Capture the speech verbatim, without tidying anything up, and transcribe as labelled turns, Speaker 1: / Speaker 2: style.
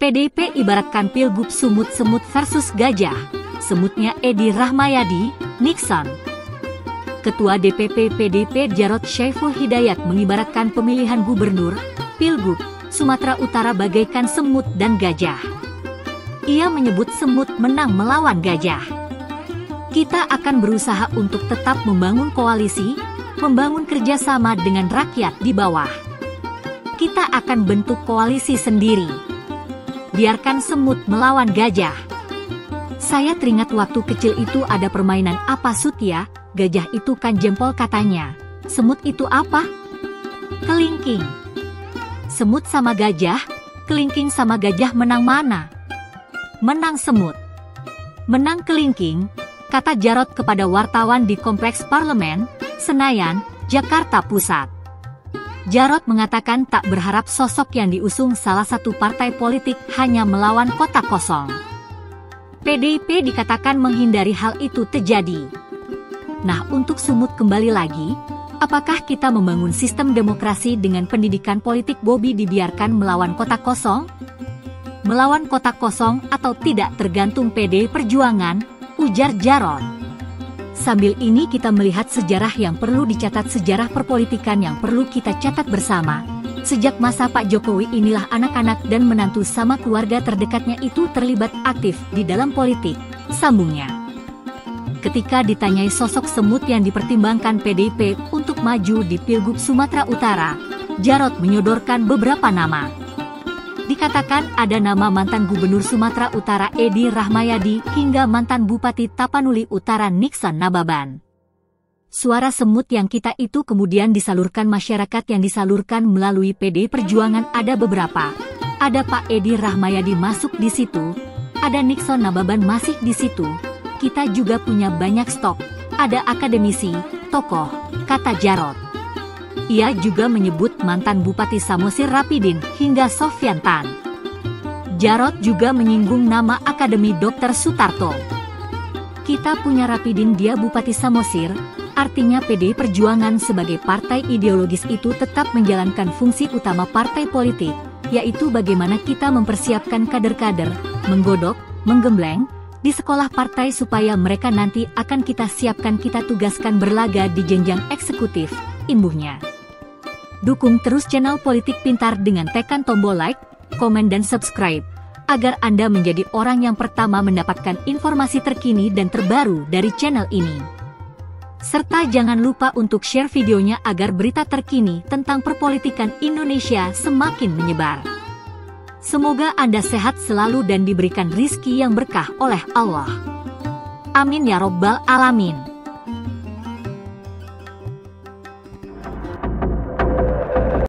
Speaker 1: P D I P ibaratkan pilgub semut-semut versus gajah. Semutnya Edi Rahmayadi, Nixon. Ketua D P P P D I P Jarod Syaiful Hidayat mengibaratkan pemilihan gubernur, pilgub, Sumatera Utara bagaikan semut dan gajah. Ia menyebut semut menang melawan gajah. Kita akan berusaha untuk tetap membangun koalisi, membangun kerjasama dengan rakyat di bawah. Kita akan bentuk koalisi sendiri. Biarkan semut melawan gajah. Saya teringat waktu kecil itu ada permainan apa Sut ya? Gajah itu kan jempol katanya. Semut itu apa? Kelingking. Semut sama gajah, kelingking sama gajah menang mana? Menang semut. Menang kelingking, kata Jarod kepada wartawan di Kompleks Parlemen, Senayan, Jakarta Pusat. Jarod mengatakan tak berharap sosok yang diusung salah satu partai politik hanya melawan kotak kosong. P D I P dikatakan menghindari hal itu terjadi. Nah, untuk sumut kembali lagi, apakah kita membangun sistem demokrasi dengan pendidikan politik Bobi dibiarkan melawan kotak kosong? Melawan kotak kosong atau tidak tergantung P D I Perjuangan, ujar Jarod. Sambil ini kita melihat sejarah yang perlu dicatat, sejarah perpolitikan yang perlu kita catat bersama. Sejak masa Pak Jokowi inilah anak-anak dan menantu sama keluarga terdekatnya itu terlibat aktif di dalam politik, sambungnya. Ketika ditanyai sosok semut yang dipertimbangkan P D I P untuk maju di Pilgub Sumatera Utara, Jarod menyodorkan beberapa nama. Dikatakan ada nama mantan Gubernur Sumatera Utara Edi Rahmayadi hingga mantan Bupati Tapanuli Utara Nixon Nababan. Suara semut yang kita itu kemudian disalurkan masyarakat, yang disalurkan melalui P D I Perjuangan ada beberapa. Ada Pak Edi Rahmayadi masuk di situ, ada Nixon Nababan masih di situ. Kita juga punya banyak stok, ada akademisi, tokoh, kata Jarod. Ia juga menyebut mantan Bupati Samosir Rapidin hingga Sofyan Tan. Jarod juga menyinggung nama Akademi Dokter Sutarto. Kita punya Rapidin, dia Bupati Samosir, artinya P D I Perjuangan sebagai partai ideologis itu tetap menjalankan fungsi utama partai politik, yaitu bagaimana kita mempersiapkan kader-kader, menggodok, menggembleng, di sekolah partai supaya mereka nanti akan kita siapkan, kita tugaskan berlaga di jenjang eksekutif, imbuhnya. Dukung terus channel Politik Pintar dengan tekan tombol like, komen dan subscribe, agar Anda menjadi orang yang pertama mendapatkan informasi terkini dan terbaru dari channel ini. Serta jangan lupa untuk share videonya agar berita terkini tentang perpolitikan Indonesia semakin menyebar. Semoga Anda sehat selalu dan diberikan rizki yang berkah oleh Allah. Amin ya Robbal Alamin.